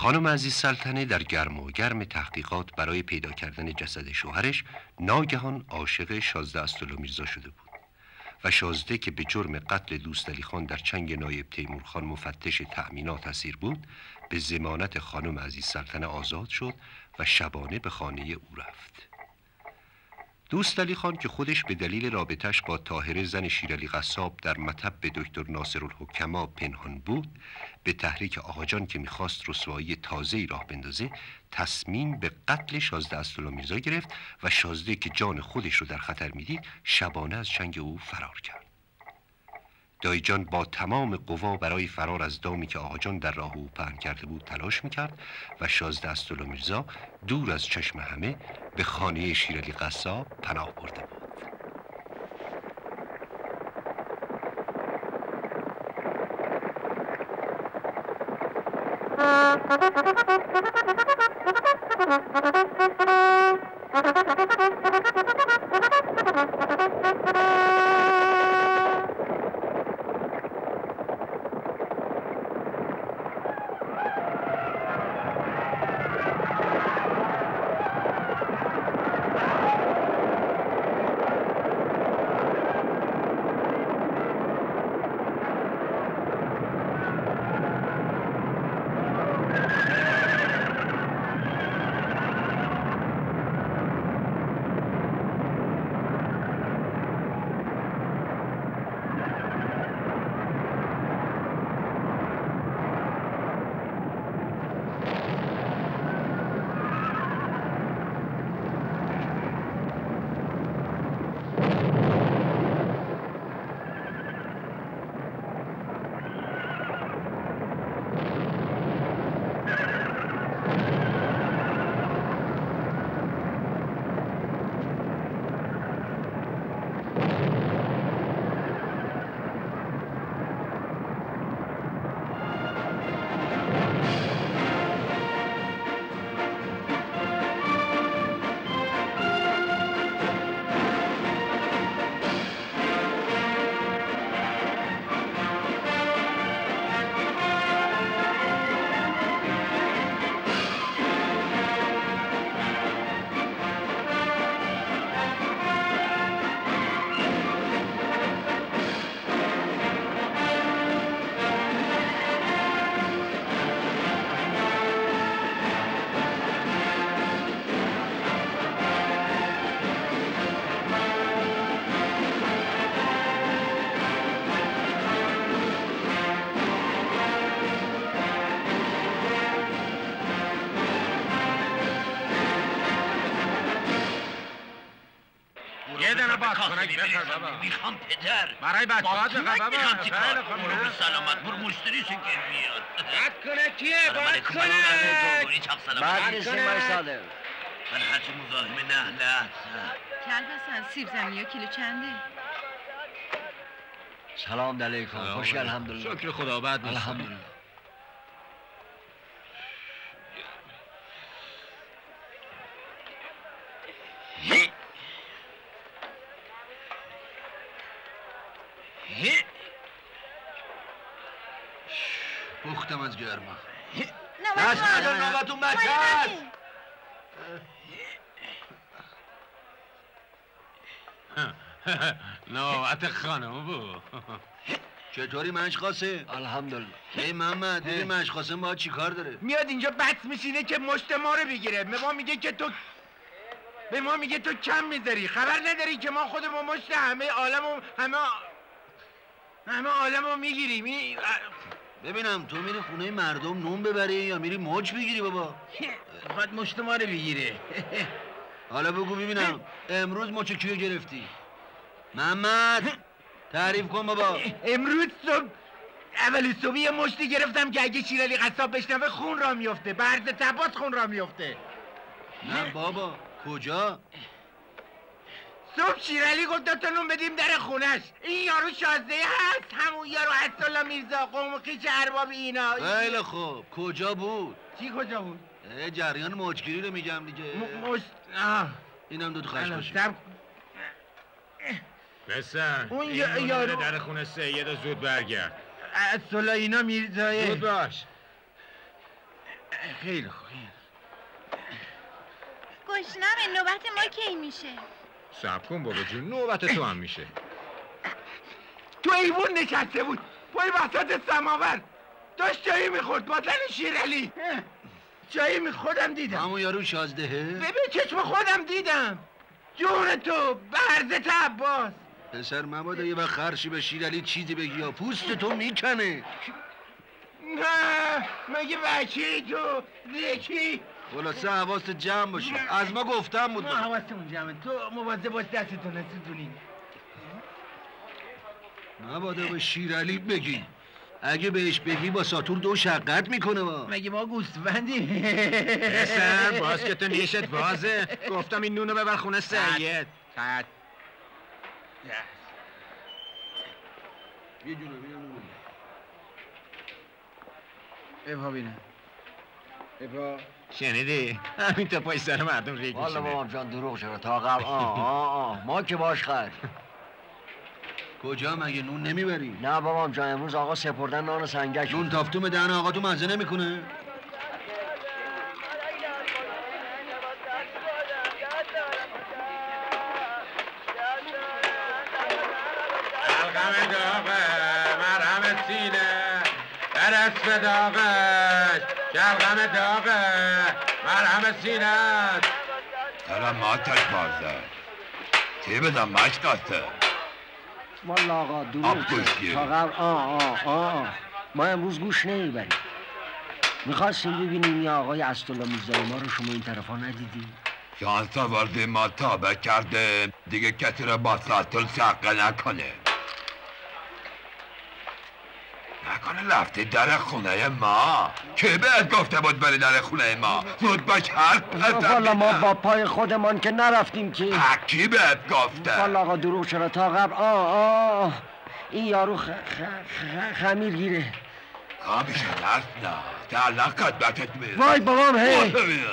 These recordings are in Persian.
خانم عزیزسلطنه در گرم و گرم تحقیقات برای پیدا کردن جسد شوهرش ناگهان عاشق شازده استرلومیرزا شده بود و شازده که به جرم قتل دوستعلی خان در چنگ نایب تیمورخان مفتش تأمینات اسیر بود به ضمانت خانم عزیزسلطنه آزاد شد و شبانه به خانه او رفت. دوستعلی خان که خودش به دلیل رابطش با طاهره زن شیرعلی قصاب در مطب به دکتر ناصرالحکما پنهان بود، به تحریک آقاجان که میخواست رسوایی تازه‌ای راه بندازه تصمیم به قتل شازده استرلومیرزا گرفت و شازده که جان خودش رو در خطر میدید شبانه از چنگ او فرار کرد. دایجان با تمام قوا برای فرار از دامی که آقاجان در راه او پهن کرده بود تلاش میکرد و شازده استرلومیرزا دور از چشم همه به خانه شیرعلی قصاب پناه برده بود. میخوام پدر برای بچه‌ها بابا میخوام چیکار برو سلامت برو مشتری که بیاد بد کنه کیه بد کنه بد نیستیم بای صادق من هرچی مزاحم نه چند هستن؟ سیب زمینی و کیلو چنده؟ سلام علیکم خوشی الحمدلله شکر خدا بد نیست الحمدلله بختم از گرما نوبت نوبتون بچه هست نوبت خانم بود چطوری مشقاسه؟ الحمدلله ای محمد دیدی مشقاسه ما چی کار داره؟ میاد اینجا بط میشینه که مشت ما رو بگیره به ما میگه که تو کم میذاری خبر نداری که ما خودمون مشت همه عالمو میگیریم ببینم تو میری خونه مردم نون ببری یا میری موج بگیری بابا؟ خواهد مشت ما رو بگیره حالا بگو ببینم امروز مچ کیو گرفتی؟ محمد تعریف کن بابا. امروز صبح اول صبح یه مشتی گرفتم که اگه شیرعلی قصاب بشنوه خون را میفته به عرض تبات خون را میفته. نه بابا کجا؟ صبح شیرعلی گفت 2 تا نون بدیم در خونش. این یارو شازده هست همون یارو استرلومیرزا قوم خویش ارباب اینا. خیلی خوب کجا بود؟ چی کجا بود؟ جریان موجگیری رو میگم دیگه. اینم 2 تا خشخاشی. بسن اون این یارو در خونه سید زود برگرد. سلینا میرزایه زود باش. خیلی خوب. گشنمه. نوبت ما کی میشه؟ صبر کن بابا جون، نوبت تو هم میشه. تو ایوون نشسته بود پای وسط سماور، داشت چایی میخورد با زن شیرالی. چایی میخوردم دیدم. همون یارو شازدهه؟ به چشم خودم دیدم. جون تو برزت عباس. پسر مبادا یه وقت خرشی به شیرالی چیزی بگی یا پوست تو میکنه. نه مگه بچه‌ای تو یکی؟ خلاصه حواست جمع باشه. از ما گفتم بود. ما حواستمون جمعه. تو مواظب باش دستتو نسوزونی. مبادا به شیرالی بگی. اگه بهش بگی با ساتور دو شقت میکنه با. مگه ما گوسفندی؟ پسر باز که تو نیشت بازه. گفتم این نونو ببر خونه سید. خط. یه جونه بیانو. ابا بینم. ابا. شنیدی؟ همین تا پای سر مردم ریگ والا میشینه. بابام جان دروغ چرا تا قبل ما که باش خرد. کجا مگه نون نمیبری؟ نه بابام جان امروز آقا سپردن نان سنگک. نون تافتوم دهن آقا تو مزه نمیکنه؟ شلغم داغه مرهم سینه برس به داغش. شلغم داغه مرهم سینه. دارم آتش بازه چه بدم مشقاته. والا آقا دروغ چرا تا قبل ما امروز گوش نمیبریم. میخواستیم ببینیم یا آقای اسدالله میرزای ما رو شما این طرفا ندیدی؟ شانس آورده ما تابه کرده دیگه کسی را با ساتل شقه نکنه رفته در خونه ما. که بهت گفته بود بری در خونه ما؟ زود باش حرف بزن. والا ما با پای خودمان که نرفتیم که. کی بهت گفته؟ والا آقا دروغ چرا تا قبل این یارو خمیر گیره. کامیشه نرس نه تعلق قدبتت میره. وای بابام هی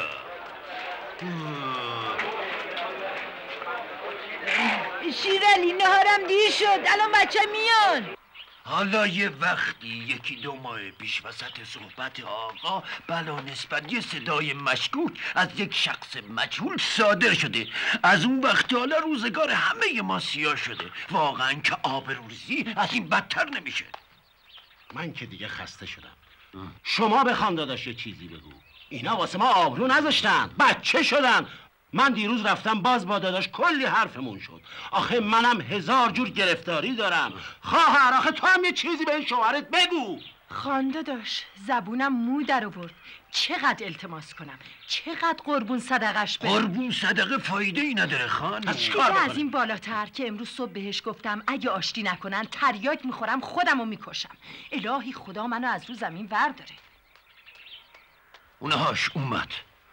شیرالی نهارم دیر شد. الان بچه میان. حالا یه وقتی یکی دو ماه پیش وسط صحبت آقا بلا نسبت یه صدای مشکوک از یک شخص مجهول صادر شده. از اون وقت حالا روزگار همه ما سیاه شده. واقعا که آبروریزی از این بدتر نمیشه. من که دیگه خسته شدم. شما بخوام داداش یه چیزی بگو. اینا واسه ما آبرو نذاشتن، بچه شدن. من دیروز رفتم باز با داداش کلی حرفمون شد. آخه منم 1000 جور گرفتاری دارم. خواهر آخه تو هم یه چیزی به این شوهرت بگو. خان داداش زبونم مو در آورد. چقدر التماس کنم؟ چقدر قربون صدقش بدم؟ قربون صدقه فایده ای نداره خان. از این بالاتر که امروز صبح بهش گفتم اگه آشتی نکنن تریاک میخورم خودمو میکشم. الهی خدا منو از رو زمین برداره. اونهاش اومد.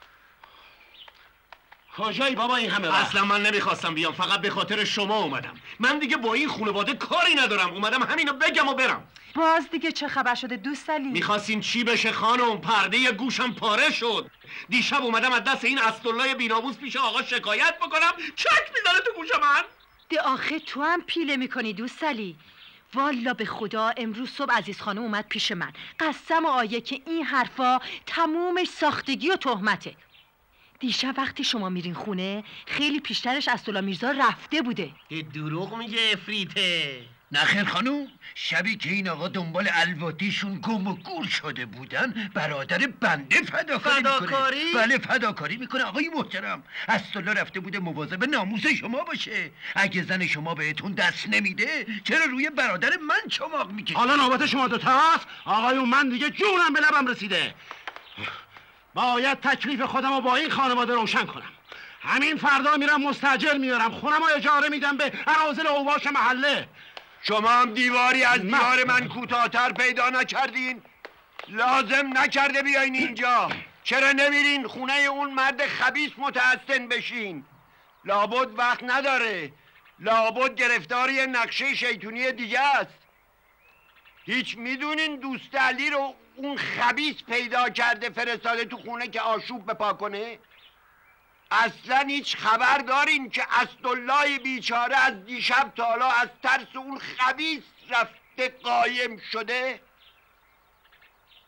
کجایی بابا این همه وقت؟ اصلا من نمیخواستم بیام، فقط به خاطر شما اومدم. من دیگه با این خانواده کاری ندارم. اومدم همینو بگم و برم. باز دیگه چه خبر شده دوست علی؟ میخواستین چی بشه خانم؟ پرده گوشم پاره شد. دیشب اومدم از دست این اسدالله بیناموس پیش آقا شکایت بکنم، چک میذاره تو گوش من. ده آخه تو هم پیله میکنی دوست علی. والا به خدا امروز صبح عزیز خانم اومد پیش من. قسم و آیه که این حرفا تمومش ساختگی و تهمته. دیشب وقتی شما میرین خونه خیلی پیشترش اسدالله میرزا رفته بوده. دروغ میگه افریته. نخیر خانوم، شبی که این آقا دنبال الواتیشون گم و گور شده بودن برادر بنده فداکاری میکنه. بله فداکاری میکنه. آقای محترم، اسدالله رفته بوده مواظب ناموس شما باشه. اگه زن شما بهتون دست نمیده چرا روی برادر من چماق میکشید؟ حالا نوبت شما دوتاست. آقایون من دیگه جونم به لبم رسیده. باید تکلیف خودم رو با این خانواده روشن کنم. همین فردا میرم مستاجر میارم، خونم رو اجاره میدم به اراذل اوباش محله. شما هم دیواری از دیوار من کوتاه‌تر پیدا نکردین؟ لازم نکرده بیاین اینجا. چرا نمیرین خونه اون مرد خبیث متحسن بشین؟ لابد وقت نداره. لابد گرفتار یه نقشه شیطونی دیگه است. هیچ میدونین دوست علی رو اون خبیث پیدا کرده فرستاده تو خونه که آشوب بپا کنه؟ اصلا هیچ خبر دارین که اسدالله بیچاره از دیشب تا حالا از ترس اون خبیث رفته قایم شده؟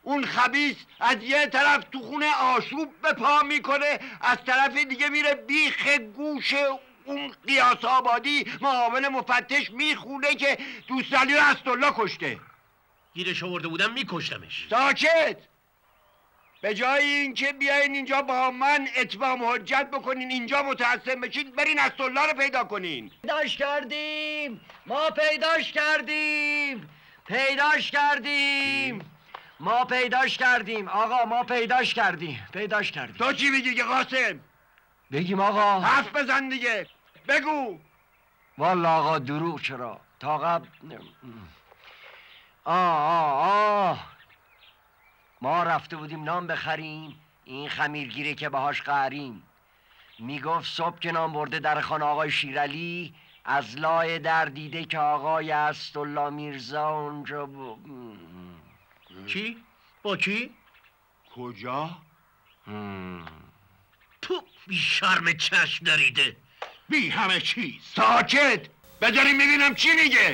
اون خبیث از یه طرف تو خونه آشوب به پا میکنه، از طرف دیگه میره بیخ گوش اون قیاس آبادی معاون مفتش میخونه که دوستعلی رو اسدالله کشته. گیرش آورده بودم میکشتمش. ساکت! به جای اینکه بیاین اینجا با من اتمام حجت بکنین، اینجا متعصب بشین، برین اسدالله رو پیدا کنین. پیداش کردیم، ما پیداش کردیم، پیداش کردیم، ما پیداش کردیم آقا، ما پیداش کردیم، پیداش کردیم. تو چی میگی که قاسم؟ بگیم آقا. حرف بزن دیگه، بگو. والا آقا دروغ چرا؟ تا قبل ما رفته بودیم نام بخریم، این خمیرگیره که باهاش قهریم میگفت صبح که نام برده در خانه آقای شیرعلی، از لای در دیده که آقای اسدالله میرزا اونجا چی؟ با کی؟ کجا؟ تو بی شرم چشم دریده، بی همه چیز. ساکت! بذاریم میبینم چی میگه.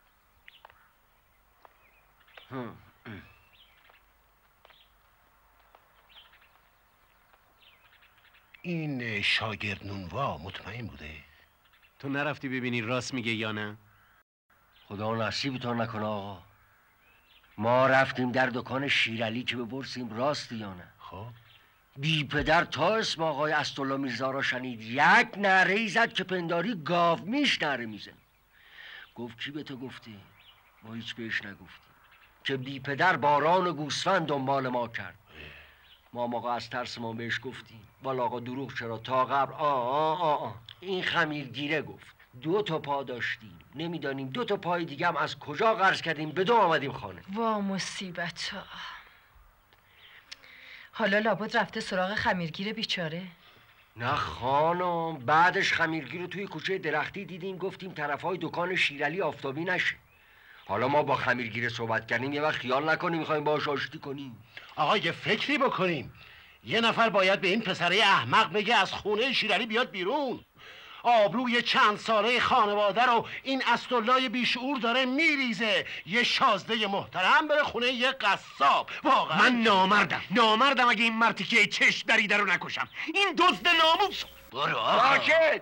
این شاگرد نونوا مطمئن بوده؟ تو نرفتی ببینی راست میگه یا نه؟ خدا نصیبتون نکنه آقا. ما رفتیم در دکان شیرعلی که بپرسیم راست یا نه. خب بی پدر تا اسم آقای اسدالله میرزا را شنید یک نعره ای زد که پنداری گاو میش نعره میزن. گفت کی به تو گفته؟ ما هیچ بهش نگفتیم که بی پدر باران و گوسفند دنبال ما کرد. ما موقع از ترس ما بهش گفتیم. والا آقا دروغ چرا؟ تا قبل این خمیرگیره گفت 2 تا پا داشتیم، نمیدانیم 2 تا پای دیگه هم از کجا قرض کردیم به 2 آمدیم خانه. وا مصیبت ها. حالا لابد رفته سراغ خمیرگیر بیچاره؟ نه خانم، بعدش خمیرگیر رو توی کوچه درختی دیدیم، گفتیم طرفای دکان شیرعلی آفتابی نشه. حالا ما با خمیرگیر صحبت کردیم، یه وقت خیال نکنیم میخوایم باهاش آشتی کنیم. آقا یه فکری بکنیم. یه نفر باید به این پسره احمق بگه از خونه شیرعلی بیاد بیرون. آبروی چند ساله خانواده رو این اسدالله بیشعور داره میریزه. یه شازده محترم بره خونه یه قصاب. واقعا من نامردم اگه این مرتی که چشم دریده رو نکشم. این دزد ناموس. برو آقا. ساکت!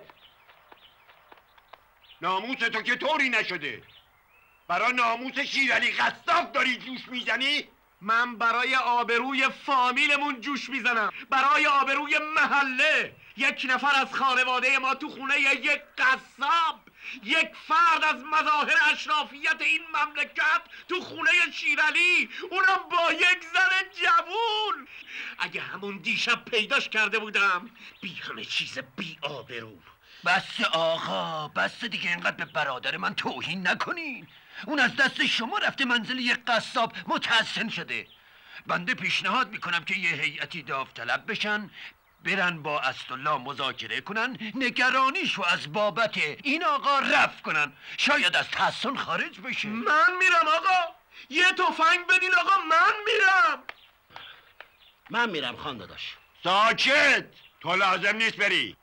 ناموس تو که طوری نشده. برای ناموس شیرعلی قصاب داری جوش میزنی؟ من برای آبروی فامیلمون جوش میزنم، برای آبروی محله. یک نفر از خانواده ما تو خونه یک قصاب، یک فرد از مظاهر اشرافیت این مملکت تو خونه شیرعلی، اونم با یک زن جوون. اگه همون دیشب پیداش کرده بودم، بی همه چیز بی آبرو. بس آقا، بس دیگه اینقدر به برادر من توهین نکنین. اون از دست شما رفته منزل یک قصاب متحسن شده. بنده پیشنهاد میکنم که یه هیئتی داوطلب بشن، برن با اسدالله مذاکره کنن، نگرانیشو از بابت این آقا رفع کنن، شاید از تحسن خارج بشه. من میرم آقا، یه تفنگ بدین آقا، من میرم. من میرم خان داداش. ساکت! تو لازم نیست بری.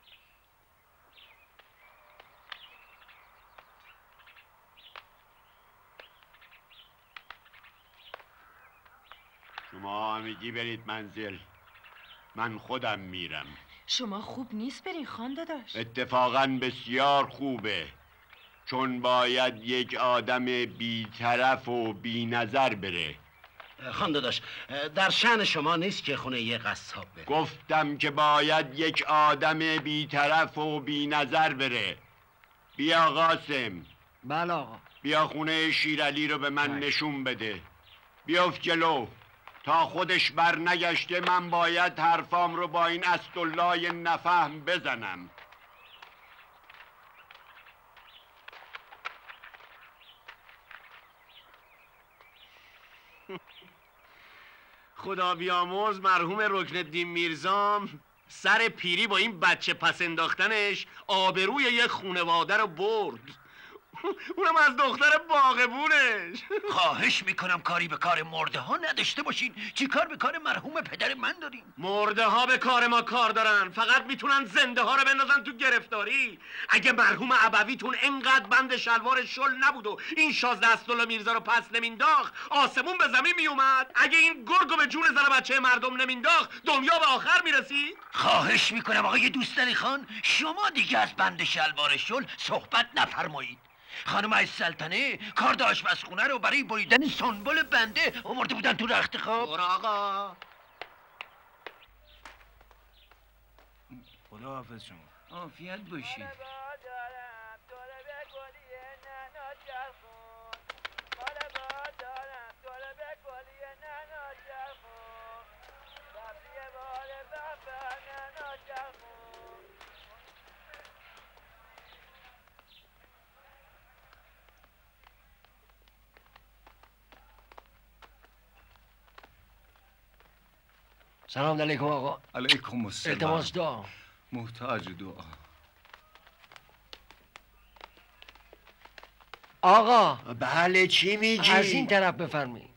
شما میگی برید منزل، من خودم میرم. شما خوب نیست برین خان داداش. اتفاقاً بسیار خوبه، چون باید یک آدم بی‌طرف و بی‌نظر بره. خان داداش، در شأن شما نیست که خونه یه قصاب بره. گفتم که باید یک آدم بی‌طرف و بی‌نظر بره. بیا قاسم. بله آقا. بیا خونه شیرعلی رو به من نشون بده. بیافت جلو. تا خودش بر نگشته من باید حرفام رو با این اسدالله نفهم بزنم. خدا بیامرز مرحوم رکنالدین میرزام سر پیری با این بچه پس انداختنش آبروی یک خونواده رو برد. اونم از دختر باغبونش. خواهش میکنم کاری به کار مرده ها نداشته باشین. چی کار به کار مرحوم پدر من دارین؟ مرده ها به کار ما کار دارن، فقط میتونن زنده ها رو بندازن تو گرفتاری. اگه مرحوم ابویتون انقدر بند شلوار شل نبود و این 16 اسدالله میرزا رو پس نمینداخت، آسمون به زمین میومد. اگه این گرگو به جون زن بچه مردم نمینداخت، دنیا به آخر میرسید. خواهش میکنم آقای دوستعلی خان، شما دیگه از بند شلوار شل صحبت نفرمایید. خانم السلطنه کارد آشپزخونه رو برای بریدن سنبل بنده آورده بودن تو رخت خواب. برو آقا. خدا حافظ شما. عافیت باشید. سلام علیکم آقا. علیکم السلام. التماس دعا. محتاج دعا. آقا بله چی میگی؟ از این طرف بفرمایید.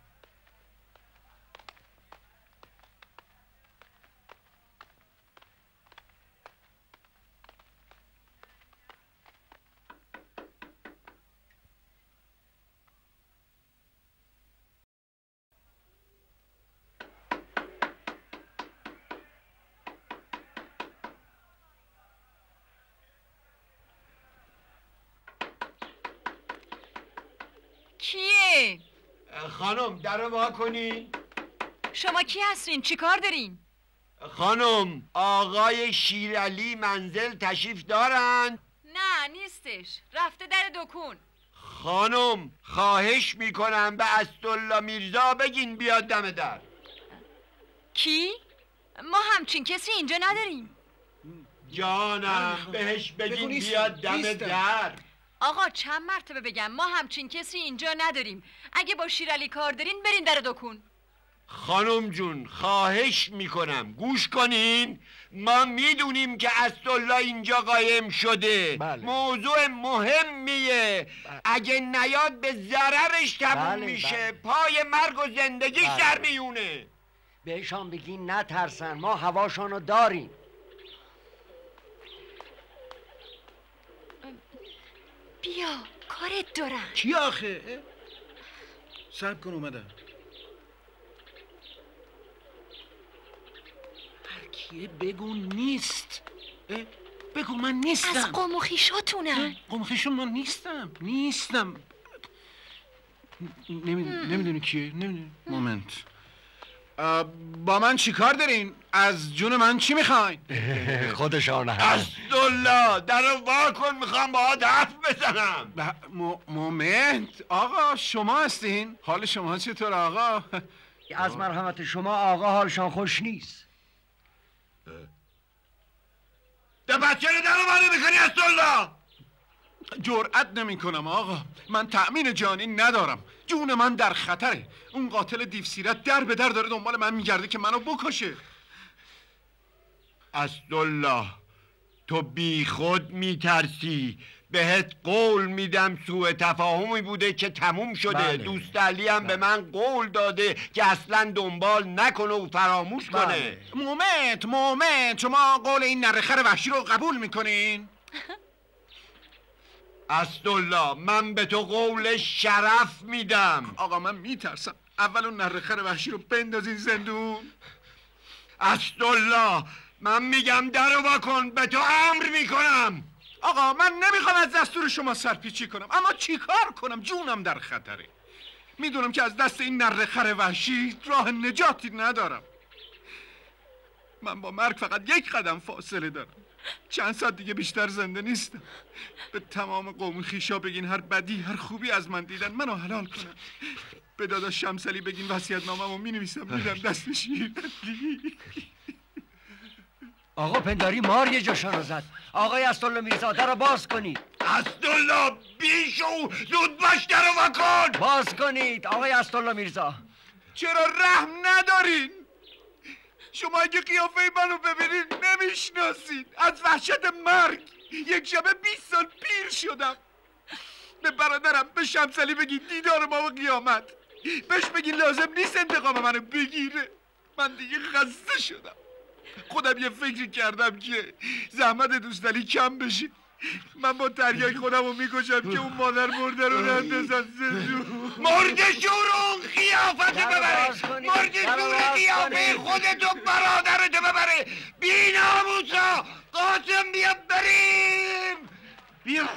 کیه؟ خانم در رو وا کنین. شما کی هستین؟ چی کار دارین؟ خانم آقای شیرعلی منزل تشریف دارند؟ نه نیستش، رفته در دکون. خانم خواهش میکنم به اسدالله میرزا بگین بیاد دم در. کی؟ ما همچین کسی اینجا نداریم. جانم بهش بگین بیاد دم در. آقا چند مرتبه بگم ما همچین کسی اینجا نداریم. اگه با شیرعلی کار دارین برین در دکون. خانم جون خواهش میکنم گوش کنین. ما میدونیم که اسدالله اینجا قایم شده. موضوع مهمیه. اگه نیاد به ضررش تموم میشه. پای مرگ و زندگیش در میونه. بهشان بگین نترسن، ما هواشانو داریم. بیا کارت دارم. کی آخه؟ صبر کن اومدم. هر کیه بگو نیست. بگو من نیستم. از قوم و خویشاتونم. قوم و خویشون من نیستم. نمیدونی کیه؟ نمیدونی. مومنت. با من چی کار دارین؟ از جون من چی میخواین؟ خودشان اسدالله در رو وا کن، میخوام باهات حرف بزنم. مومنت آقا شما هستین؟ حال شما چطور آقا؟ از مرحمت شما آقا حالشان خوش نیست. ده بچه رو در رو باره میکنی اسدالله؟ جرأت نمی کنم آقا، من تأمین جانی ندارم. جون من در خطره. اون قاتل دیوسیرت در به در داره دنبال من میگرده که منو بکشه. اسدالله تو بی خود میترسی. بهت قول میدم سوء تفاهمی بوده که تموم شده. دوست علی هم به من قول داده که اصلا دنبال نکنه و فراموش کنه. مومنت شما قول این نرخر وحشی رو قبول میکنین؟ اسدالله من به تو قول شرف میدم. آقا من میترسم اول اون نرخر وحشی رو بندازین زندون. اسدالله من میگم در رو وا کن، به تو امر میکنم. آقا من نمیخوام از دستور شما سرپیچی کنم، اما چی کار کنم؟ جونم در خطره. میدونم که از دست این نرخر وحشی راه نجاتی ندارم. من با مرگ فقط یک قدم فاصله دارم. چند ساعت دیگه بیشتر زنده نیستم. به تمام قوم خویشا بگین هر بدی هر خوبی از من دیدن منو حلال کنن. به داداش شمسعلی بگین وصیت‌نامه‌مو می‌نویسم میدم دست شیرعلی. آقا پنداری مار یه جاشانو زد. آقای اسدالله میرزا در رو باز کنید. اسدالله بیشو زود باش در رو وا کن. باز کنید آقای اسدالله میرزا. چرا رحم ندارین؟ شما اگه قیافه منو ببینید نمیشناسید. از وحشت مرگ یک شبه 20 سال پیر شدم. به برادرم به شمسلی بگین دیدار ما و قیامت. بهش بگین لازم نیست انتقام منو بگیره. من دیگه خسته شدم. خودم یه فکری کردم که زحمت دوستعلی کم بشه. من با تریاک خودم رو میکشم که اون مادر مرده رو نندازن زندون. مرده شورون قیافت ببره، مرده شورون قیافه خودتو برادرتو ببره. بی ناموسا قاسم بیا بریم. بیا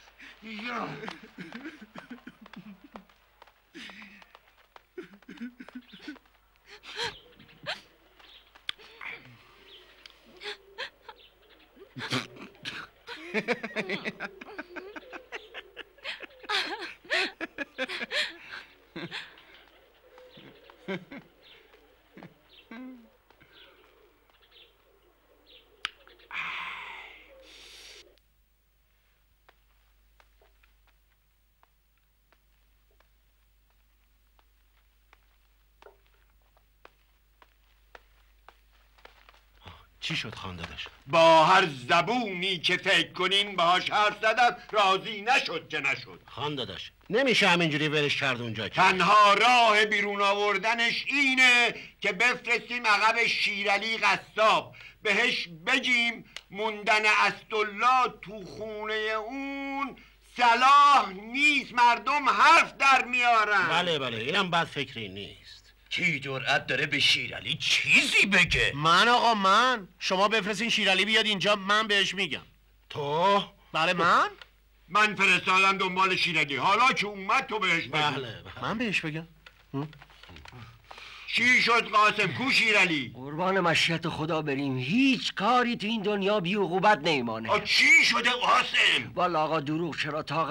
چی شد خاندادش؟ با هر زبونی که فکر کنین باهاش حرف زدم راضی نشد که نشد. خاندادش نمیشه همینجوری ورش کرد اونجا که. تنها راه بیرون آوردنش اینه که بفرستیم عقب شیرعلی قصاب، بهش بگیم موندن اسدالله تو خونه اون صلاح نیست، مردم حرف در میارن. بله اینم بد فکری نیست. کی جرأت داره به شیرعلی چیزی بگه؟ من آقا من. شما بفرستین شیرعلی بیاد اینجا، من بهش میگم. تو؟ بله من فرستادم دنبال شیرعلی، حالا که اومد تو بهش بگو. بله من بهش بگم. چی شد قاسم؟ کو شیرعلی؟ قربان مشیت خدا بریم، هیچ کاری تو این دنیا بی عقوبت نیمانه. چی شده قاسم؟ والا آقا دروغ چرا تا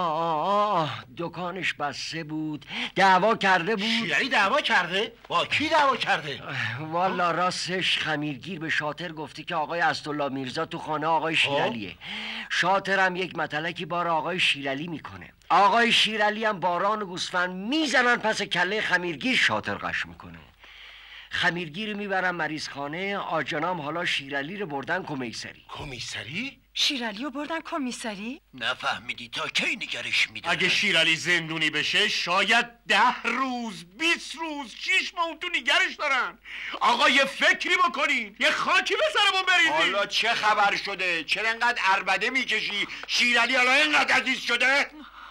قبل دکانش بسته بود، دعوا کرده بود. شیرعلی دعوا کرده؟ با کی دعوا کرده؟ والا راستش خمیرگیر به شاطر گفتی که آقای اسدالله میرزا تو خانه آقای شیرعلیه. شاطرم یک متلکی بار آقای شیرعلی میکنه. آقای شیرعلی هم باران و گوسفند میزنن پس کله خمیرگیر، شاطر قش میکنه. خمیرگیر رو میبرن مریض خانه، آجانام حالا شیرعلی رو بردن کمیسری. کمیسری؟ شیرعلی رو بردن کمیسری؟ نفهمیدی تا کی نگرش میدارن؟ اگه شیرعلی زندونی بشه شاید 10 روز 20 روز 6 ماه تو نگرش دارن. آقا یه فکری بکنین، یه خاکی به سرمون بریزین. حالا چه خبر شده؟ چرا انقدر عربده میکشی؟ شیرعلی حالا اینقدر عزیز شده؟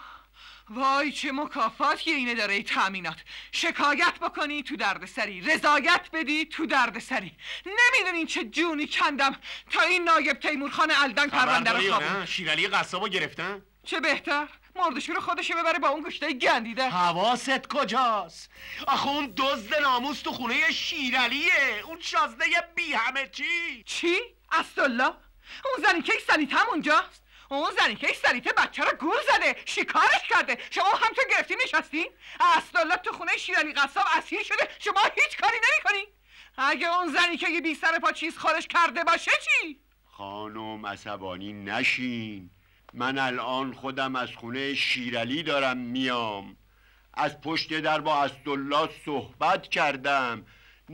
وای چه مکافاتی اینه داره ای تأمینات. شکایت بکنی تو دردسری، رضایت بدی تو دردسری. نمیدونین چه جونی کندم تا این نایب تیمورخان الدن پرونده رو خوابون. شیرعلی قصابو گرفتن؟ چه بهتر مردشور خودشو ببره با اون گوشتای گندیده. حواست کجاست؟ آخه اون دزد ناموس تو خونه شیرعلیه، اون شازده بی همه چی؟ اسدالله؟ اون زنی که سلیت هم اونجاست؟ اون زنی که سلیته بچه رو گول زده، شکارش کرده، شما هم تو گرفتی نشستین؟ اسدالله تو خونه شیرعلی قصاب اسیر شده، شما هیچ کاری نمی‌کنین؟ اگه اون زنی که یه بی سر پا چیز خورش کرده باشه چی؟ خانم عصبانی نشین، من الان خودم از خونه شیرعلی دارم میام، از پشت در با اسدالله صحبت کردم،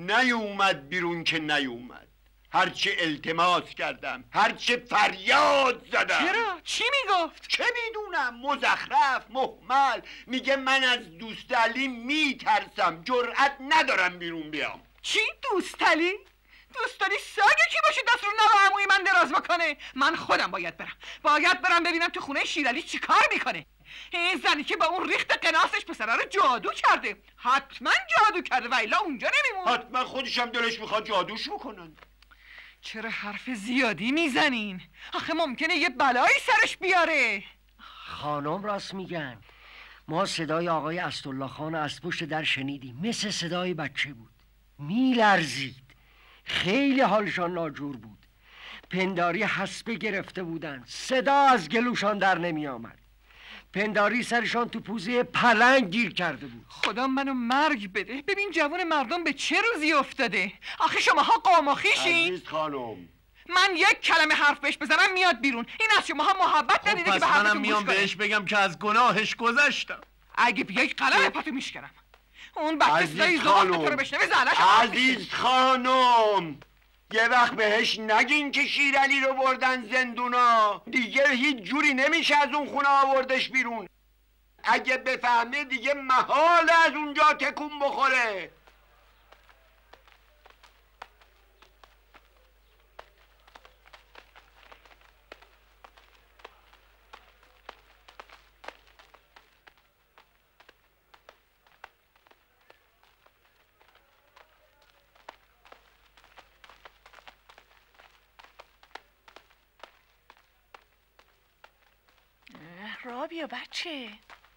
نیومد بیرون که نیومد. هرچه التماس کردم، هرچه فریاد زدم. چرا؟ چی میگفت؟ چه میدونم، مزخرف مهمل، میگه من از دوستعلی میترسم، جرأت ندارم بیرون بیام. چی دوستعلی؟ دوستعلی ساگه کی باشه دست رو نوه عموی من دراز بکنه؟ من خودم باید برم ببینم تو خونه شیرعلی چی کار میکنه. این زنی که با اون ریخت قناسش پسره رو جادو کرده، حتما جادو کرده و الا اونجا نمیمون. حتما خودشم دلش میخواد جادوش بکنن. چرا حرف زیادی میزنین؟ آخه ممکنه یه بلایی سرش بیاره. خانم راست میگن. ما صدای آقای اسدالله خان از پشت در شنیدیم، مثل صدای بچه بود، میلرزید، خیلی حالشان ناجور بود، پنداری حسبه گرفته بودن، صدا از گلوشان در نمی آمد، پنداری سرشان تو پوزه پلنگ گیر کرده بود. خدا منو مرگ بده، ببین جوان مردم به چه روزی افتاده. آخه شماها قوم و خویشین؟ عزیز خانم، من یک کلمه حرف بهش بزنم میاد بیرون. این از شماها محبت ندیده که به حرفتون گوش کنه. منم میام بهش بگم که از گناهش گذشتم. اگه بیای قلم پاتو میشکنم. اون بچه صدای زبان تو رو بشنوه زعلش. عزیز خانم، یه وقت بهش نگین که شیرعلی رو بردن زندونا، دیگه هیچ جوری نمیشه از اون خونه آوردش بیرون. اگه بفهمه دیگه محال از اونجا تکون بخوره. را بیا بچه.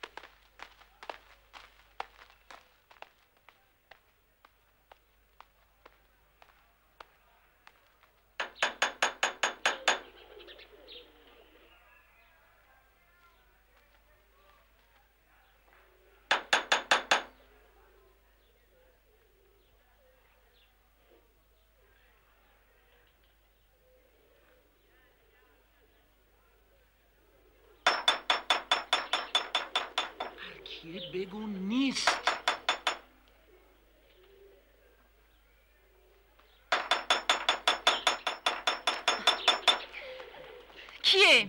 بگو نیست. کیه؟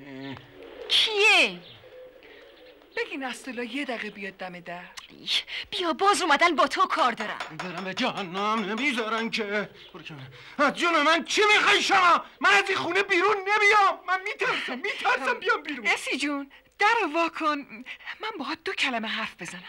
بگین استولا یه دقیقه بیاد دم در. بیا باز اومدن با تو کار دارم. برم به جهنم نمیذارن که. از جون من چی میخوای شما؟ من از این خونه بیرون نمیام. من میترسم بیام بیرون. اسی جون در وا کن، من باهات 2 کلمه حرف بزنم.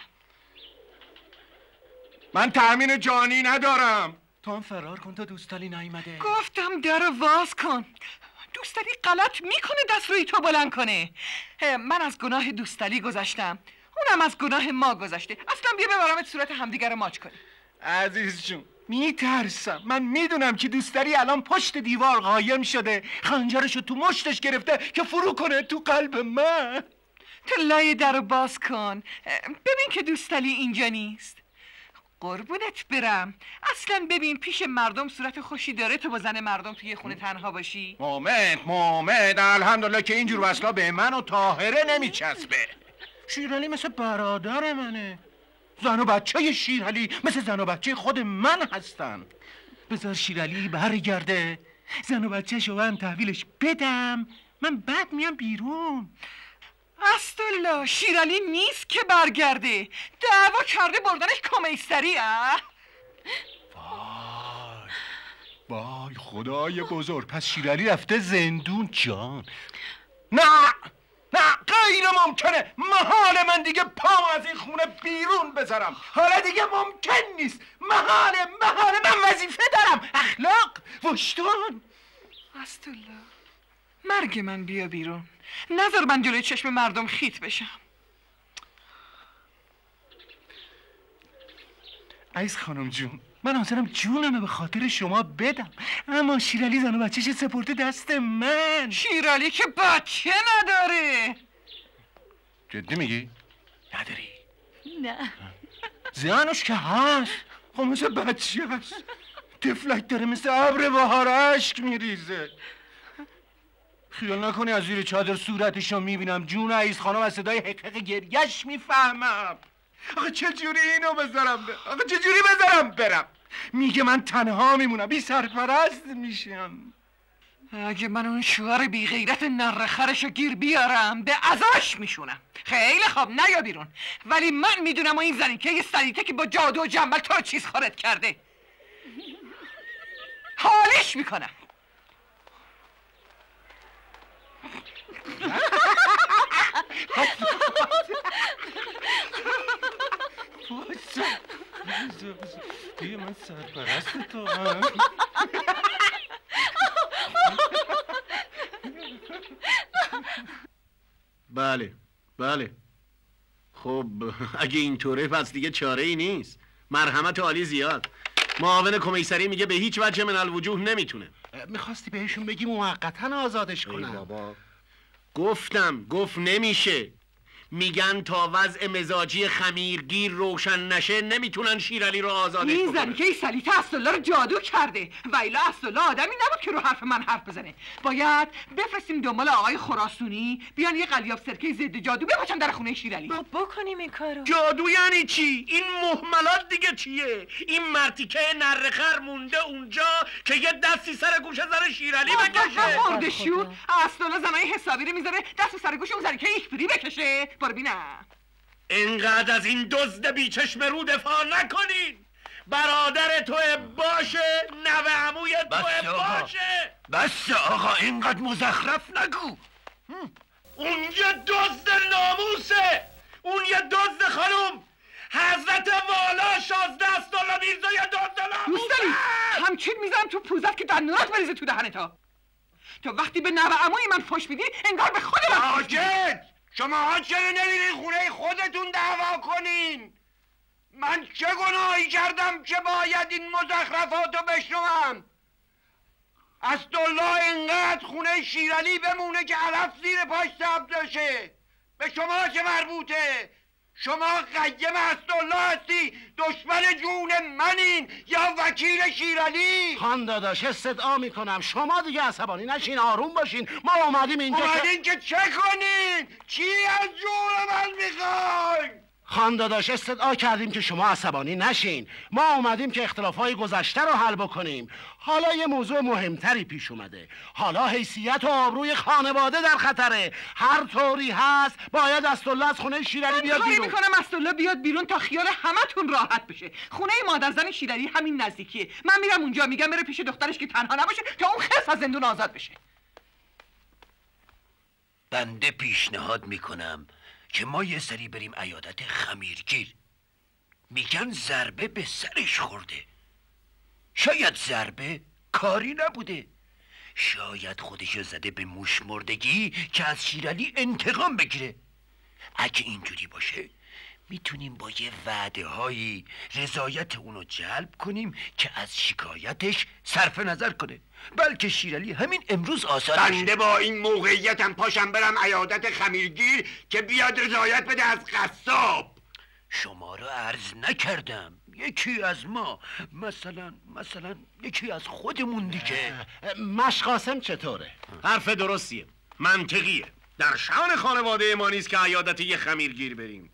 من تأمین جانی ندارم. تو هم فرار کن تا دوستالی نیومده. گفتم در واز کن. دوستالی غلط میکنه دست روی تو بلند کنه. من از گناه دوستالی گذشتم، اونم از گناه ما گذشته. اصلا بیا ببرمت صورت همدیگه رو ماچ کنی. عزیز جون میترسم. من میدونم که دوستالی الان پشت دیوار قایم شده، خنجرشو تو مشتش گرفته که فرو کنه تو قلب من. تو لای در رو باز کن، ببین که دوستالی اینجا نیست. قربونت برم. اصلا ببین پیش مردم صورت خوشی داره تو با زن مردم توی خونه تنها باشی؟ مومد الحمدلله که اینجور وصلا به من و طاهره نمیچسبه. شیرالی مثل برادر منه. زن و بچه شیرالی مثل زن و بچه خود من هستن. بذار شیرالی برگرده، زن و بچه شو من تحویلش بدم، من بعد میام بیرون. استولا شیرالی نیست که برگرده، دعوا کرده بردنش کمیسری. وای خدای بزرگ، پس شیرالی رفته زندون جان. نه غیر ممکنه. محال من دیگه پام از این خونه بیرون بذارم. حالا دیگه ممکن نیست. محاله من وظیفه دارم. اخلاق وجدان. استولا مرگ من بیا بیرون، نذار من جلوی چشم مردم خیت بشم. عزیز خانم جون، من حاضرم جونمه به خاطر شما بدم، اما شیرالی زن و بچه‌ش سپرده دست من. شیرالی که بچه نداره. جدی میگی؟ نداری؟ نه زنش که هست، خب مثل بچه هست، تفلک داره مثل ابر بهار اشک میریزه. خیال نکنی از زیر چادر صورتشو میبینم جون عزیز خانم از صدای حقق گریش میفهمم. آخه چجوری اینو بذارم آخه چجوری بذارم برم؟ میگه من تنها میمونم، بی سرپرست میشم. اگه من اون شوهر بی غیرت نرخرشو گیر بیارم به عذابش میشونم. خیلی خوب نیا بیرون، ولی من میدونم این زنی که یه سلیته که با جادو و جنبل تو رو چیز خارد کرده. حالش میکنم. دیگه من سرپرست تو. بله خب اگه اینطوره پس دیگه چاره ای نیست. مرحمت عالی زیاد. معاون کمیسری میگه به هیچ وجه من الوجوه نمیتونه. میخواستی بهشون بگی موقتا آزادش کنم. بابا گفت نمیشه. میگن تا وضع مزاجی خمیرگیر روشن نشه نمیتونن شیرالی رو آزادش این بکنن. زنی که این سلیطه اسدالله رو جادو کرده و الا اسدالله آدمی نبود که رو حرف من حرف بزنه. باید بفرستیم دنبال آقای خراسونی بیان یه قلیاب سرکه ضد جادو بپاچن در خونه شیرالی. بکنیم این کارو. جادو یعنی چی؟ این مهملات دیگه چیه؟ این مرتیکه نرخر مونده اونجا که یه دستی سر گوش زن شیرالی بکشه. مرده شور اسدالله زنای حسابی رو میذاره دست سر گوش اون زنی که ایکبری بکشه. برو بینم. اینقدر از این دزد بیچشم رو دفاع نکنین. برادر توه باشه، نوه عموی توه باشه. بس آقا اینقدر مزخرف نگو. اون یه دزد ناموسه، اون یه دزد خانوم. حضرت والا 16 اسدالله میرزا یه دزد ناموسه. دوستانی همچین میزنم تو پوزت که دندونات بریزه تو دهنتا. تو وقتی به نوه عموی من فحش میدی انگار به خود من فحش میدی. شماها چرا نمیرین خونه خودتون دعوا کنین؟ من چه گناهی کردم که باید این مزخرفاتو بشنوم؟ اسدالله اینقدر خونه شیرعلی بمونه که علف زیر پاش ثبت بشه. به شما چه مربوطه؟ شما قیم اسدالله هستی، دشمن جون منین یا وکیل شیرعلی؟ خان داداش استدعا میکنم شما دیگه عصبانی نشین، آروم باشین. ما اومدیم اینجا اومدین که چه کنین؟ چی از جون من میخواین؟ خان داداش استدعا کردیم که شما عصبانی نشین. ما اومدیم که اختلافهای گذشته رو حل بکنیم. حالا یه موضوع مهمتری پیش اومده. حالا حیثیت و آبروی خانواده در خطره. هر طوری هست باید اسدالله از خونه شیرعلی بیاد بیرون. من میکنم اسدالله بیاد بیرون تا خیال همتون راحت بشه. خونه مادرزن شیرعلی همین نزدیکیه. من میرم اونجا، میگم بره پیش دخترش که تنها نباشه تا اون خس از زندون آزاد بشه. بنده پیشنهاد میکنم که ما یه سری بریم عیادت خمیرگیر. میگن ضربه به سرش خورده. شاید ضربه کاری نبوده، شاید خودشو زده به موش مردگی که از شیرعلی انتقام بگیره. اگه اینجوری باشه میتونیم با یه وعده هایی رضایت اونو جلب کنیم که از شکایتش صرف نظر کنه. بلکه شیرعلی همین امروز آزاد بشه. بنده با این موقعیتم پاشم برم عیادت خمیرگیر که بیاد رضایت بده از قصاب. شما رو عرض نکردم، یکی از ما، مثلا یکی از خودمون دیگه. مشقاسم چطوره؟ حرف درستیه، منطقیه. در شأن خانواده ما نیست که عیادت یه خمیرگیر بریم.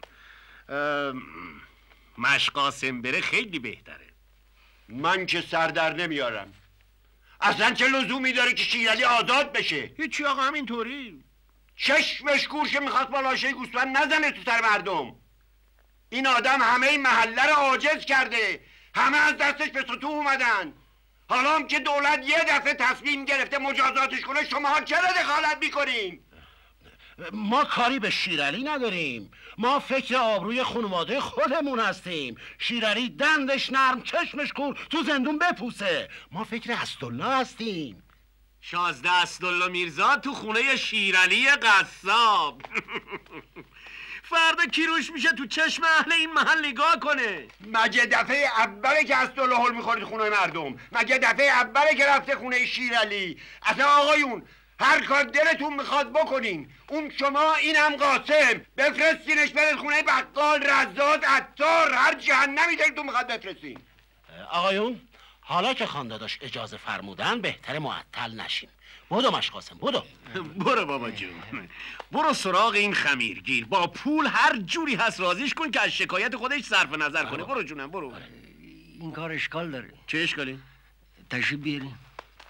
مشقاسم بره خیلی بهتره. من که سر در نمیارم. اصلا چه لزومی داره که شیرعلی آزاد بشه؟ هیچی آقا، همینطوری. چشمش کورشه میخواست با لاشه گوسفند نزنه تو سر مردم. این آدم همه این محله رو عاجز کرده، همه از دستش به سطوح اومدن. حالا هم که دولت یه دفعه تصمیم گرفته مجازاتش کنه، شما چرا دخالت میکنین؟ ما کاری به شیرعلی نداریم، ما فکر آبروی خانواده خودمون هستیم. شیرعلی دندش نرم چشمش کور تو زندون بپوسه. ما فکر اسدالله هستیم. 16 اسدالله میرزا تو خونه شیرعلی قصاب. فردا کیروش میشه تو چشم اهل این محل نگاه کنه. مگه دفعه اوله که اسدالله هول میخورید خونه مردم؟ مگه دفعه اوله که رفته خونه شیرعلی؟ اصلا آقایون هر کار دلتون میخواد بکنین. اون شما، اینم قاسم، بفرستینش برید خونه بقال، رزاد، عطار، هر جهنمی دلتون میخواد بفرستین. آقایون حالا که خان داداش اجازه فرمودن بهتر معطل نشین. بدو مشقاسم بدو. برو بابا جون، برو سراغ این خمیرگیر. با پول هر جوری هست رازیش کن که از شکایت خودش صرف نظر کنه. برو جونم برو. این کار اشکال داره. چه اشکالی؟ تشریف بیاریم.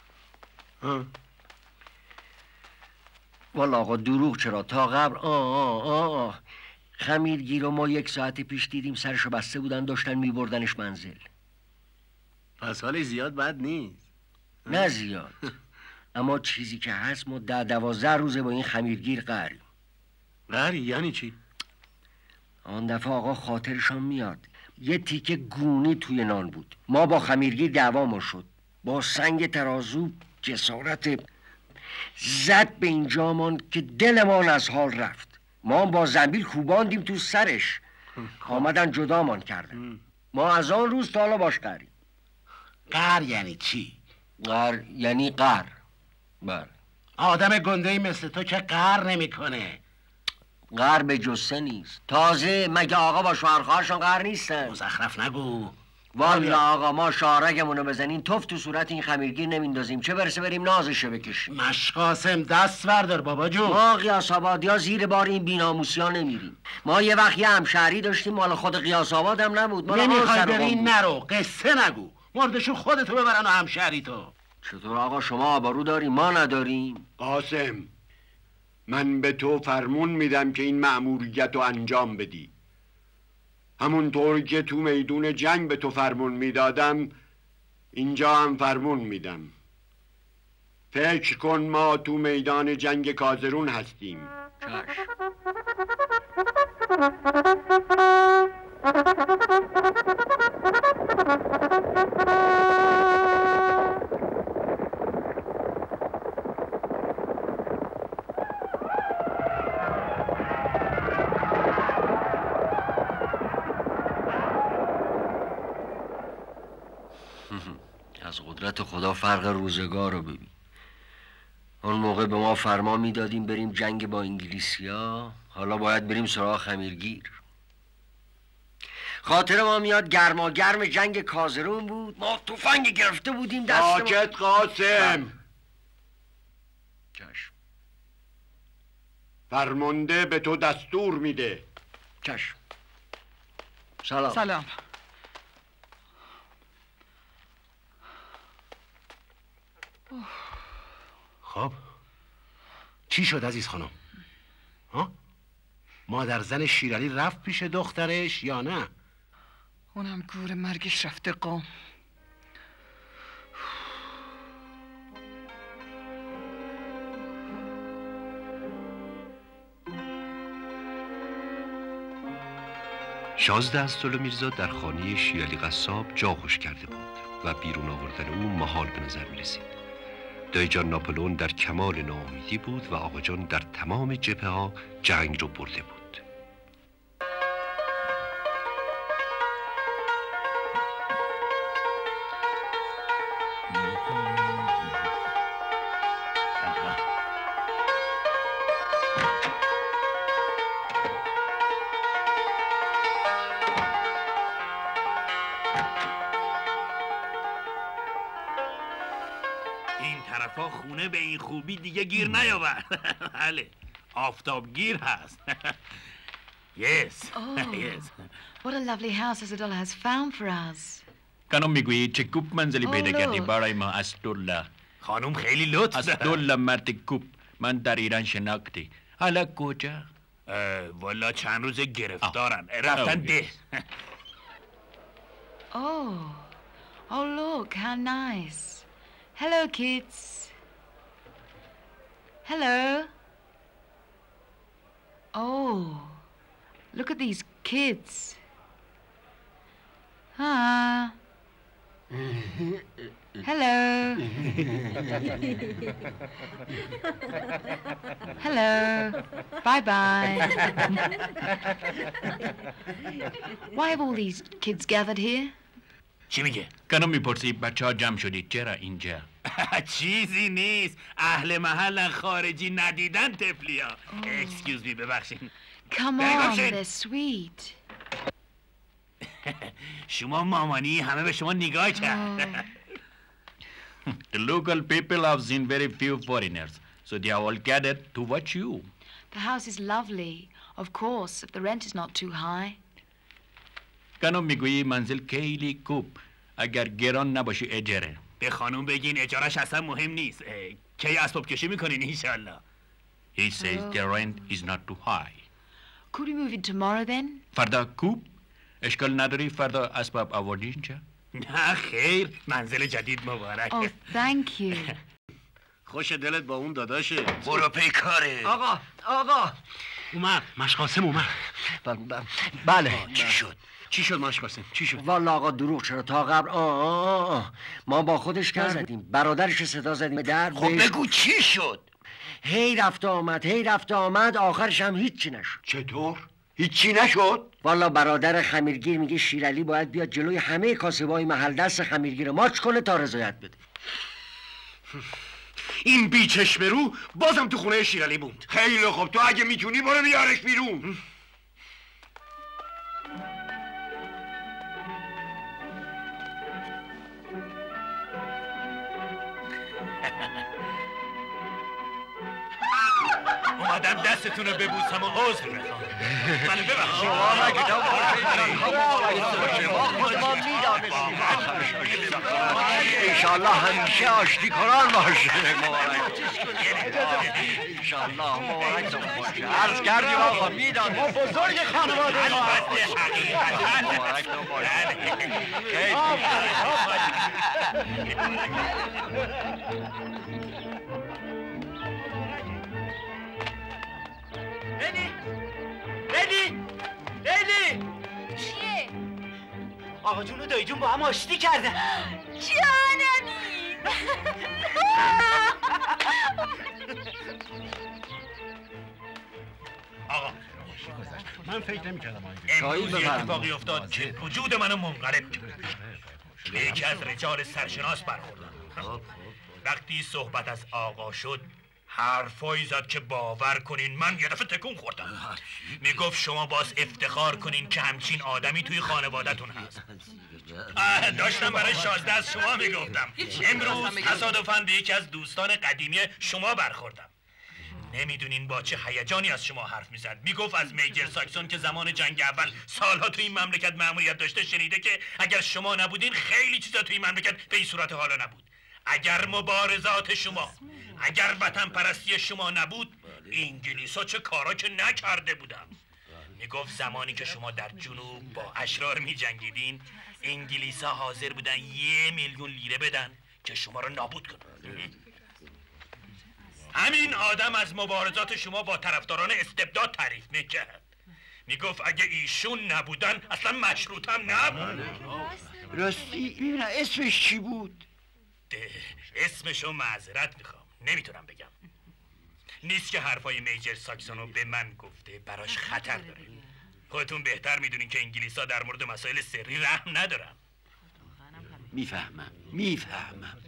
والا آقا دروغ چرا؟ تا قبل خمیرگیر رو ما 1 ساعت پیش دیدیم سرشو بسته بودن داشتن میبردنش منزل. پس حالش زیاد بد نیست. نه زیاد. اما چیزی که هست ما 10-12 روزه با این خمیرگیر قهریم. قهری یعنی چی؟ آن دفعه آقا خاطرشان میاد یه تیکه گونی توی نان بود. ما با خمیرگیر دعوامون شد، با سنگ ترازو جسارت زد به اینجامان که دلمان از حال رفت. ما با زنبیل کوباندیم تو سرش، آمدن جدامان کردن. ما از آن روز تا حالا باش قهریم. قهر یعنی چی؟ قهر یعنی قهر. بله. آدم گنده‌ای مثل تو که قهر نمیکنه. قهر به جثه نیست. تازه مگه آقا با شوهرخواهرشان قهر نیستن؟ مزخرف نگو. والا آقا ما شارگمونو بزنین توف تو صورت این خمیرگیر نمیندازیم، چه برسه بریم نازشو بکشیم. مشقاسم دست بردار بابا جون. ما قیاس آبادی ها زیر بار این بیناموسی ها نمیریم. ما یه وقت یه همشهری داشتیم مال خود قیاس آباد هم نبود. نمیخوای برین نرو، قصه نگو، مردشون خودتو ببرن و همشهری تو. چطور آقا شما آبرو داریم ما نداریم؟ قاسم من به تو فرمون میدم که این مأموریت رو انجام بدی. همونطور که تو میدون جنگ به تو فرمون میدادم اینجا هم فرمون میدم. فکر کن ما تو میدان جنگ کازرون هستیم. از قدرت خدا فرق روزگار رو ببین. اون موقع به ما فرما میدادیم بریم جنگ با انگلیسیا، حالا باید بریم سراغ خمیرگیر. خاطر ما میاد گرما گرم جنگ کازرون بود، ما تفنگ گرفته بودیم دستمون. ساکت قاسم. چشم. فرمانده به تو دستور میده. چشم. سلام. سلام. خب چی شد عزیز خانم؟ ها؟ مادر زن شیرعلی رفت پیش دخترش یا نه؟ اونم گور مرگش رفته قم. شازده اصدالمیرزا در خانه شیرعلی قصاب جا خوش کرده بود و بیرون آوردن او محال به نظر می رسید. دایی جان ناپلئون در کمال ناامیدی بود و آقا جان در تمام جبهه ها جنگ رو برده بود. خونه به این خوبی دیگه گیر نیاور. بله آفتابگیر هست. Yes. Oh, yes. what a lovely house Isadora has found for us. خانم میگویی چه کوپ منزلی پیدا کردی برای ما اسدالله. خانم خیلی لطف دارد. اسدالله مرد کوپ من در ایران شناختی. حالا کجا؟ والا چند روز گرفتارن رفتن ده. Oh, look, how nice. Hello, kids. Hello. Oh, look at these kids. Ah. Hello. Hello. Bye-bye. Why have all these kids gathered here? چی میگه؟ کنم میپرسی بچه ها جمع شدید چرا اینجا؟ چیزی نیست، اهل محلن خارجی ندیدن تفلیا. Excuse me ببخشین. Come on, they're sweet. شما مامانی همه به شما نگاه کرد. The local people have seen very few foreigners, so they are all gathered to watch you. The house is lovely, of course, if the rent is not too high. کنم میگویی منزل خیلی کوب اگر گران نباشی اجاره. به خانوم بگین اجارش اصلا مهم نیست. کی اسباب کشی میکنین انشالله. He says the rent is not too high. Could we move in tomorrow then? فردا کوب؟ اشکال نداری فردا اسباب آوردی اینجا؟ نه خیر، منزل جدید مبارک. Oh, thank you. خوش دلت با اون داداشه. برو پی کاره. آقا اومد مشقاسم اومد. بله چی شد؟ چی شد مشقاسم؟ چی شد؟ والا آقا دروغ چرا تا قبل ما با خودش کار زدیم، برادرش صدا زدیم در. خب بگو چی شد؟ هی رفت آمد آخرش هم هیچی نشد. چطور؟ هیچی نشد؟ والا برادر خمیرگیر میگه شیرعلی باید بیاد جلوی همه کاسبای محل دست خمیرگیر ماچ کنه تا رضایت بده. این بیچشم رو بازم تو خونه شیرعلی موند. خیلی خوب، تو اگه میتونی برو بیارش بیرون. اومدم دستتون رو ببوسم و عذر بخوام. منو ببخشید. شما مگه خودمان میدانستیم. انشالله همیشه آشتی کنان باشه. انشالله مبارکتون باشه. عرض کردیم آقا میدانستیم. ما بزرگ خانواده ما مبارکتون باشه. لیلی چیه؟ آقا جون و دایی جون با هم آشتی کردن. جانمی آقا من فکر نمی‌کردم امروز یه اتفاقی افتاد که وجود منو منقلب کرد. به یکی از رجال سرشناس برخوردم. وقتی صحبت از آقا شد حرفایی زد که باور کنین من یه دفعه تکون خوردم. میگفت شما باز افتخار کنین که همچین آدمی توی خانوادتون هست. داشتم برای شازده از شما میگفتم. امروز تصادفاً به یکی از دوستان قدیمی شما برخوردم. نمیدونین با چه هیجانی از شما حرف میزد. میگفت از میجر ساکسون که زمان جنگ اول سالها تو این مملکت مأموریت داشته شنیده که اگر شما نبودین خیلی چیزا تو این مملکت به این صورت حالا نبود. اگر مبارزات شما، اگر وطن پرستی شما نبود، انگلیسا چه کارا که نکرده بودن. میگفت زمانی که شما در جنوب با اشرار میجنگیدین انگلیسا حاضر بودن 1,000,000 لیره بدن که شما رو نابود کنن. همین آدم از مبارزات شما با طرفداران استبداد تعریف میکرد. میگفت اگه ایشون نبودن اصلا مشروط هم نبود. راستی ببینم اسمش چی بود؟ اسمشو معذرت میخوام نمیتونم بگم. نیست که حرفای میجر ساکسونو به من گفته، براش خطر داره. خودتون بهتر میدونین که انگلیسا در مورد مسائل سری رحم ندارن. میفهمم.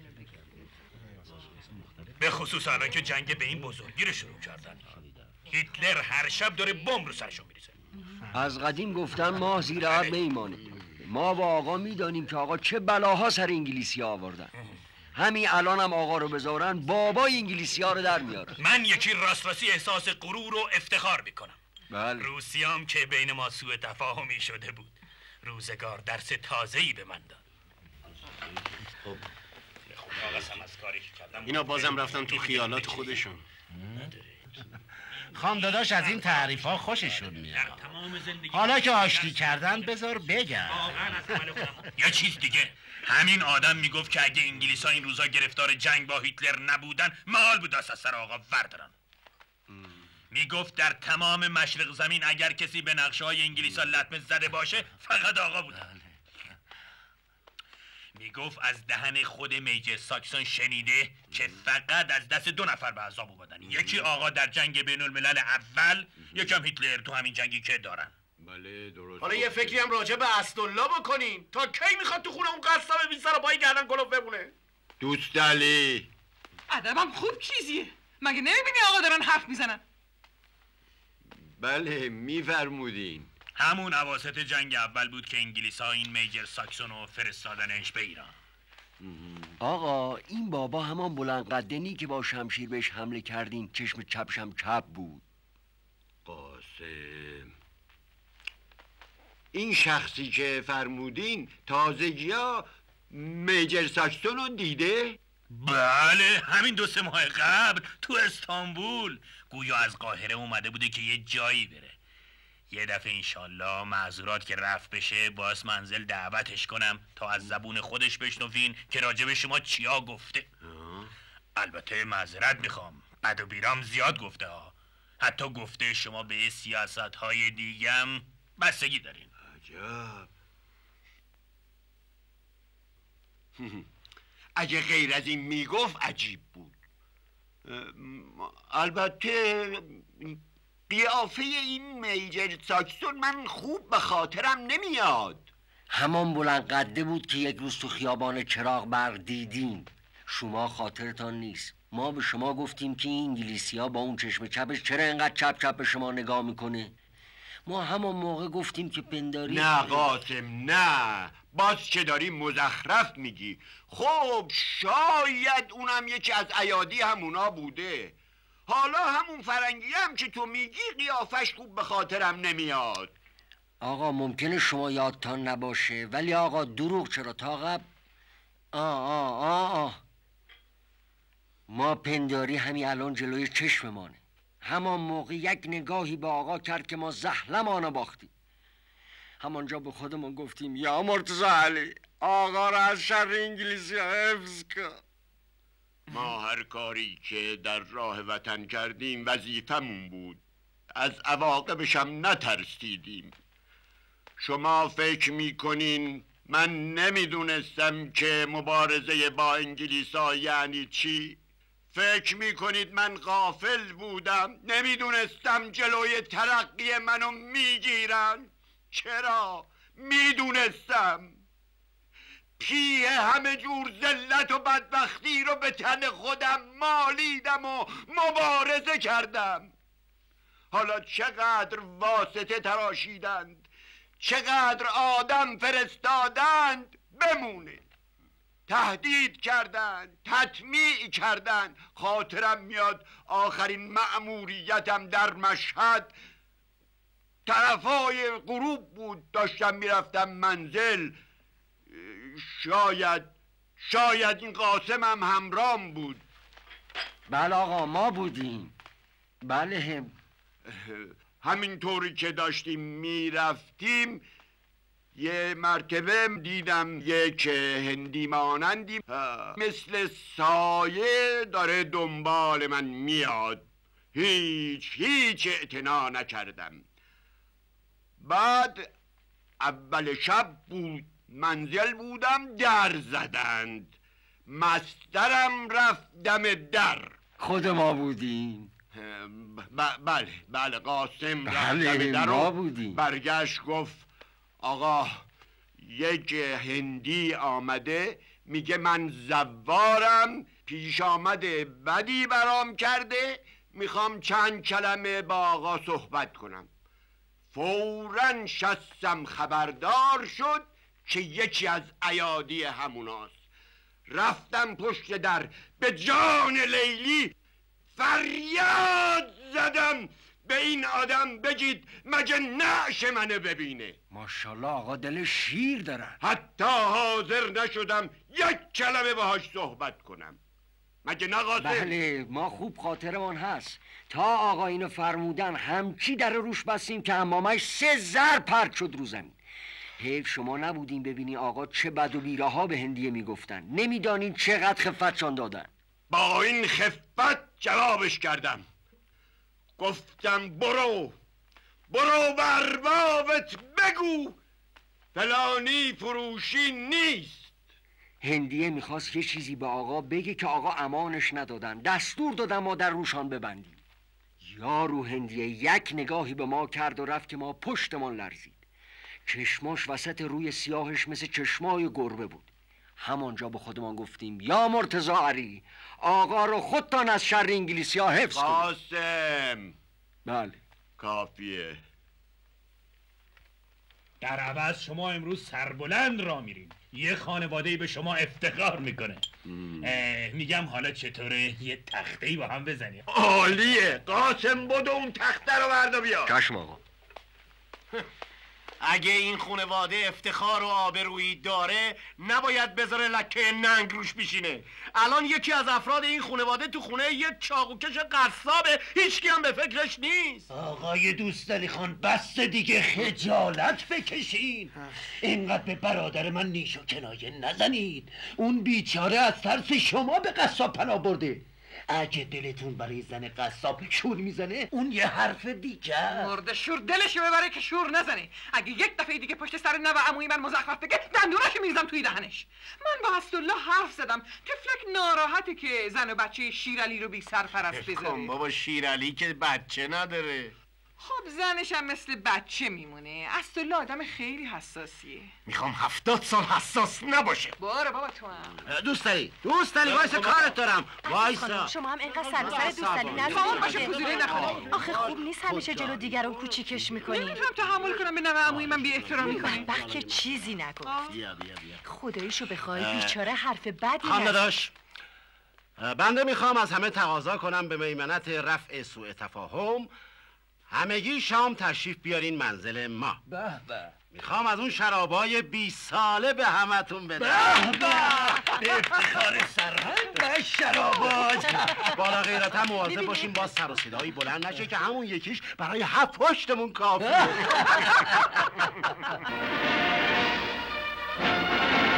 به خصوص الان که جنگ به این بزرگی رو شروع کردن. هیتلر هر شب داره بمب رو سرشون میریزه. از قدیم گفتن ماه زیر آب نمیمانه. ما با آقا میدانیم که آقا چه بلاها سر انگلیسی آوردن. همین الان هم آقا رو بذارن بابای انگلیسی ها رو در میاره. من یکی راستی احساس غرور و افتخار میکنم. بله. روسیام که بین ما سوء تفاهمی شده بود روزگار درس تازه‌ای به من داد. اینا بازم رفتن تو خیالات خودشون. خانداداش از این تعریف ها خوششون میاد. حالا که آشتی کردن بذار بگم. یه چیز دیگه، همین آدم میگفت که اگه انگلیس ها این روزا گرفتار جنگ با هیتلر نبودن محال بود دست از سر آقا وردارن. میگفت در تمام مشرق زمین اگر کسی به نقشه های انگلیس ها لطمه زده باشه فقط آقا بودن. میگفت از دهن خود میجر ساکسون شنیده که فقط از دست 2 نفر به عذاب اومدن. یکی آقا در جنگ بین الملل اول، یکم هیتلر تو همین جنگی که دارن. بله درست. حالا یه فکری هم راجع به اسدالله بکنین. تا کی میخواد تو خونه اون قصاب بی سر پای گردن کلوف بمونه؟ دوست علی ادبم خوب چیزیه. مگه نمیبینی آقا دارن حرف میزنن؟ بله میفرمودین. همون اواسط جنگ اول بود که انگلیس ها این میجر ساکسون رو فرستادنش به ایران. آقا این بابا همان بلند قدنی که با شمشیر بهش حمله کردین چشم چپشم چپ بود. قاسم این شخصی که فرمودین تازگی ها میجر ساکسون رو دیده؟ بله همین 2-3 ماه قبل تو استانبول. گویا از قاهره اومده بوده که یه جایی بره. یه دفعه انشالله معذورات که رفت بشه باز منزل دعوتش کنم تا از زبون خودش بشنوین که راجب شما چیا گفته. البته معذرت میخوام، بد و بیرام زیاد گفته ها. حتی گفته شما به سیاست های دیگم بستگی دارین. عجب. اگه غیر از این میگفت عجیب بود. البته قیافه این میجر ساکسون من خوب به خاطرم نمیاد. همان بلند قده بود که یک روز تو خیابان چراغ برق دیدین. شما خاطرتان نیست. ما به شما گفتیم که این انگلیسی ها با اون چشم چپش چرا اینقدر چپ چپ به شما نگاه میکنه. ما همان موقع گفتیم که پنداری. نه قاسم نه، باز که داری مزخرف میگی. خب شاید اونم یکی از ایادی همونا بوده. حالا همون فرنگی هم که تو میگی قیافش خوب به خاطرم نمیاد. آقا ممکنه شما یادتان نباشه، ولی آقا دروغ چرا تا قبل ما پنداری همین الان جلوی چشممانه. همان موقع یک نگاهی به آقا کرد که ما زحلمانو باختیم. همانجا به خودمون گفتیم یا مرتضی علی، آقا را از شر انگلیسی حفظ کن. ما هر کاری که در راه وطن کردیم وظیفمون بود، از عواقبش هم نترسیدیم. شما فکر میکنین من نمیدونستم که مبارزه با انگلیسا یعنی چی؟ فکر میکنید من غافل بودم؟ نمیدونستم جلوی ترقی منو میگیرن؟ چرا؟ میدونستم. پیه همه جور ذلت و بدبختی رو به تن خودم مالیدم و مبارزه کردم. حالا چقدر واسطه تراشیدند، چقدر آدم فرستادند بمونه، تهدید کردند، تطمیع کردند. خاطرم میاد آخرین مأموریتم در مشهد طرفای غروب بود، داشتم میرفتم منزل. شاید این قاسم هم همرام بود. بله آقا ما بودیم. بله همینطوری که داشتیم میرفتیم یه مرتبه دیدم یک هندی مانندی مثل سایه داره دنبال من میاد. هیچ اعتنا نکردم. بعد اول شب بود، منزل بودم، در زدند. مسترم رفت دم در. خود ما بودیم. بله قاسم رفت بله دم در ما بودیم. برگشت گفت آقا یک هندی آمده میگه من زوارم، پیش آمده بدی برام کرده، میخوام چند کلمه با آقا صحبت کنم. فوراً شستم خبردار شد که یکی از ایادی هموناست. رفتم پشت در، به جان لیلی فریاد زدم به این آدم بگید مگه نعش منو ببینه. ماشاءالله آقا دل شیر دارن. حتی حاضر نشدم یک کلمه باهاش صحبت کنم. مگه نه قاسم؟ بله ما خوب خاطرمان هست. تا آقا اینو فرمودن همچی در روش بستیم که امامش 3 زر پرد شد رو زمین. حیف شما نبودین ببینی آقا چه بد و بیراها به هندیه میگفتن. نمیدانین چقدر خفتشان دادن. با این خفت جوابش کردم. گفتم برو به اربابت بگو فلانی فروشی نیست. هندیه میخواست یه چیزی به آقا بگه که آقا امانش ندادن. دستور دادن ما در روشان ببندیم. یارو هندیه یک نگاهی به ما کرد و رفت که ما پشتمان لرزید. چشماش وسط روی سیاهش مثل چشمای گربه بود. همانجا به خودمان گفتیم یا مرتضی علی، آقا رو خودتان از شر انگلیسی ها حفظ کن. قاسم. بله کافیه. در عوض شما امروز سربلند را میرین. یه خانواده به شما افتخار میکنه. میگم حالا چطوره یه تخته‌ای با هم بزنیم؟ عالیه. قاسم بدو اون تخته رو بردا بیا. چشم آقا. اگه این خانواده افتخار و آبرویی داره نباید بذاره لکه ننگ روش بشینه. الان یکی از افراد این خانواده تو خونه یه چاقوکش قصابه، هیچکی هم به فکرش نیست. آقای دوستعلی خان بس دیگه، خجالت بکشین. اینقدر به برادر من نیش و کنایه نزنید. اون بیچاره از ترس شما به قصاب پناه برده. اگه دلتون برای زن قصاب شور میزنه اون یه حرف دیگه. مرد شور دلشو ببره که شور نزنه. اگه یک دفعه دیگه پشت سر نوه عموی من مزخرف بگه دندوناشو میریزم توی دهنش. من با اسدالله حرف زدم. تفلک ناراحته که زن و بچه شیرعلی رو بی سرپرست بذاره. بابا شیرعلی که بچه نداره. خب زنش هم مثل بچه میمونه. اسدالله آدم خیلی حساسیه. میخوام 70 سال حساس نباشه. باره بابا تو هم. دوستعلی وایسا کارت دارم. وایسا. شما هم اینقدر سر و سر دوستعلی خواهم باشه فضولی نکنه. آخه خوب نیست همیشه جلو دیگران کوچیکش میکنی. نمیتونم تحمل کنم به نوه عموی من بی احترامی کنی. که چیزی نگفت. بیا خداییشو بخوای بیچاره حرف بدی خانده داشت بنده میخوام از همه تقاضا کنم به میمنت رفع سوء تفاهم همگی شام تشریف بیارین منزل ما. به به. میخوام از اون شرابای 20 ساله به همتون بدم. به به افتخار سرهنگ و شرابات. بالا غیرتا مواظب باشیم باز سر و صدایی بلند نشه که همون یکیش برای 7 پشتمون کافیه.